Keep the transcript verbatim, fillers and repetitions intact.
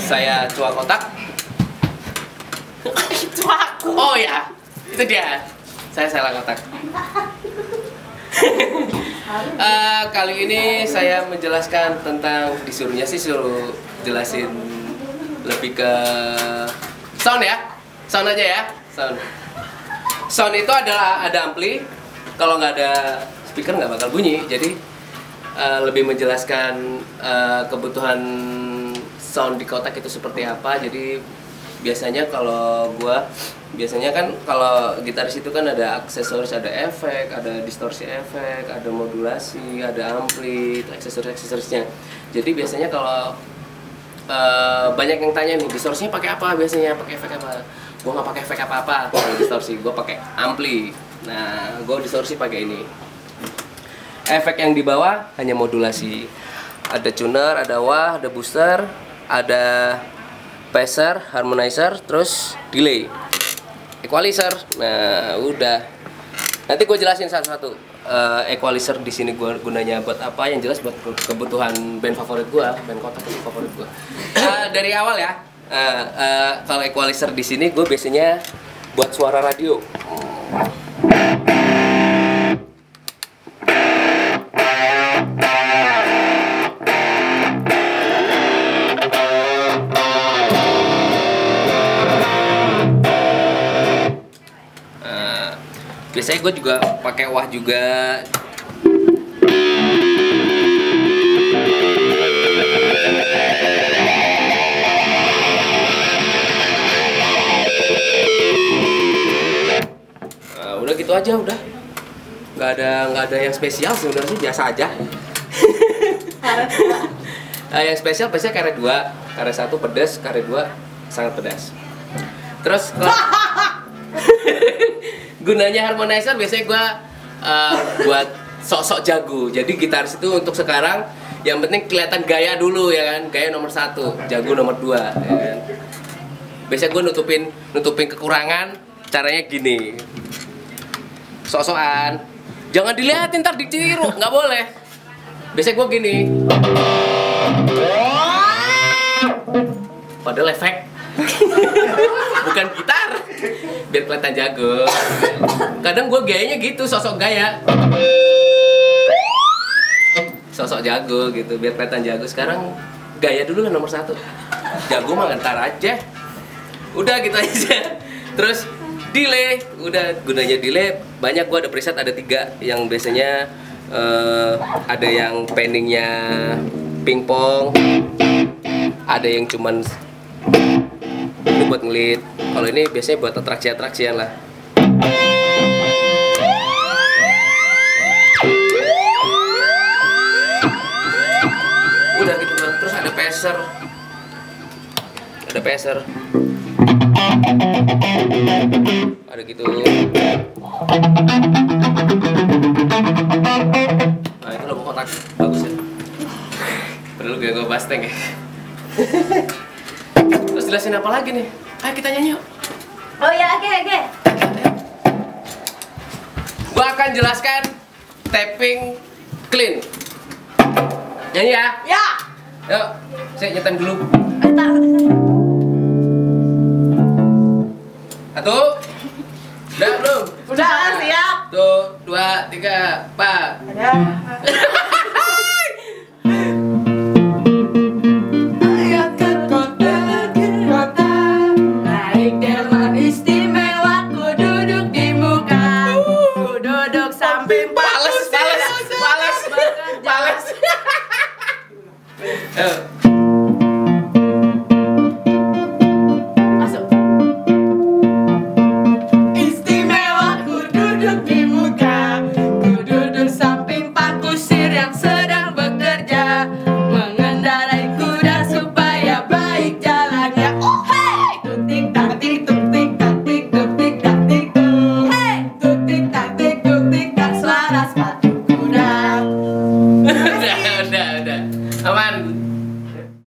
saya Cua Kotak. Cuaku. Oh ya, itu dia. Saya salah kotak. uh, kali ini saya menjelaskan tentang, disuruhnya sih suruh jelasin lebih ke sound ya, sound aja ya, sound. Sound itu adalah ada ampli, kalau nggak ada speaker nggak bakal bunyi. Jadi uh, lebih menjelaskan uh, kebutuhan sound di kotak itu seperti apa. Jadi biasanya kalau gua biasanya kan kalau gitaris itu kan ada aksesoris, ada efek, ada distorsi efek, ada modulasi, ada ampli, aksesoris-aksesorisnya. Jadi biasanya kalau uh, banyak yang tanya nih, distorsinya pakai apa biasanya, pakai efek apa? Gua nggak pakai efek apa-apa kalau distorsi, gua pakai ampli. Nah, gua distorsi pakai ini. Efek yang di bawah hanya modulasi. Ada tuner, ada wah, ada booster, ada phaser, harmonizer, terus delay, equalizer. Nah, udah. Nanti gue jelasin satu-satu. Uh, equalizer di sini gue gunanya buat apa? Yang jelas buat kebutuhan band favorit gue, band kotak favorit gue. Uh, dari awal ya. Uh, uh, kalau equalizer di sini gue biasanya buat suara radio. Biasanya gue juga pakai wah juga. Nah, udah gitu aja udah. Nggak ada nggak ada yang spesial sebenarnya, biasa aja. Nah, yang spesial biasanya karet dua, karet satu pedas, karet dua sangat pedas. Terus gunanya harmonizer biasanya gue uh, buat sok-sok jago. Jadi gitaris itu untuk sekarang yang penting kelihatan gaya dulu ya kan, gaya nomor satu, jago nomor dua. Ya kan? Biasanya gue nutupin nutupin kekurangan, caranya gini, sok-sokan, jangan dilihatin ntar ditiru, nggak boleh. Biasanya gue gini, padahal efek. Bukan gitar, biar kelihatan jago. Kadang gue gayanya gitu, sosok gaya, sosok jago gitu, biar kelihatan jago. Sekarang gaya dulu kan nomor satu, jago mah ntar aja. Udah gitu aja. Terus delay, udah gunanya delay banyak. Gue ada preset ada tiga, yang biasanya uh, ada yang panningnya pingpong, ada yang cuman ini buat ngelit. Kalau ini biasanya buat atraksi-atraksian lah. Udah gitu doang. Terus ada phaser. Ada phaser. Ada gitu. Nah, itu logo kotak bagus ya. Perlu gak gue basteng ya. Terus jelasin apa lagi nih? Ayo kita nyanyi yuk. Oh ya, oke oke. Gua akan jelaskan tapping clean. Nyanyi ya? Ya. Yuk, saya nyetem dulu. Entar. Satu. Udah belum? Udah siap. Satu, dua, tiga, empat. Ada.